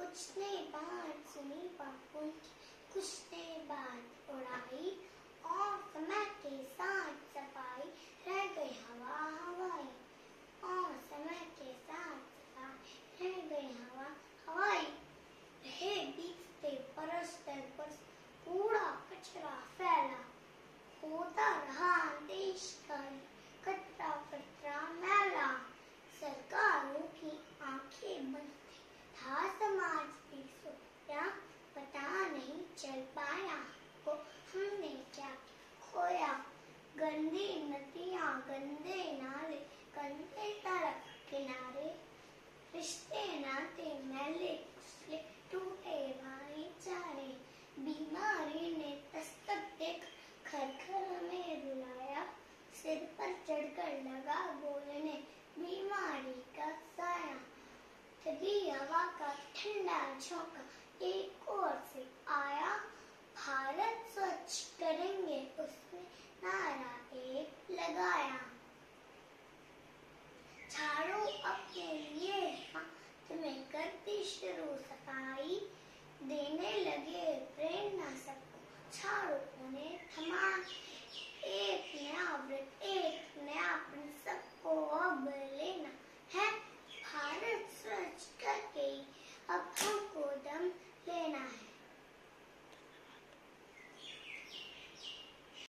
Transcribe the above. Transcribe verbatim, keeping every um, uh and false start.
कुछ ने बात सुनी बापू की, कुछ ने बात उड़ाई, और समय के साथ सफाई रह गई हवा हवाई, और समय के साथ सफाई रह गई हवा हवाई। रहे बीतते बरस दर बरस, कूड़ा कचरा फैला, होता रहा देश का कचरा कचरा मैला। सरकारों की आंखें बंद थी, था समाज भी सोया, पता नहीं चल पाया को हमने क्या खोया। गंदी नदियां, गंदे नाले, गंदे सड़क किनारे, रिश्ते नाते मैले कुचले, टूटे भाईचारे। बीमारी ने दस्तक देकर घर घर में रुलाया, सिर पर चढ़कर लगा बोलने बीमारी का साया। ठंडी हवा का ठंडा झोंका एक ओर से आया, भारत स्वच्छ करेंगे उसने नारा एक लगाया। झाड़ू अपने लिए हाथ में करती शुरू सफाई, देने लगे प्रेरणा सबको झाड़ू उन्हें थमा। एक नया व्रत एक नया प्रण सबको अब लेना,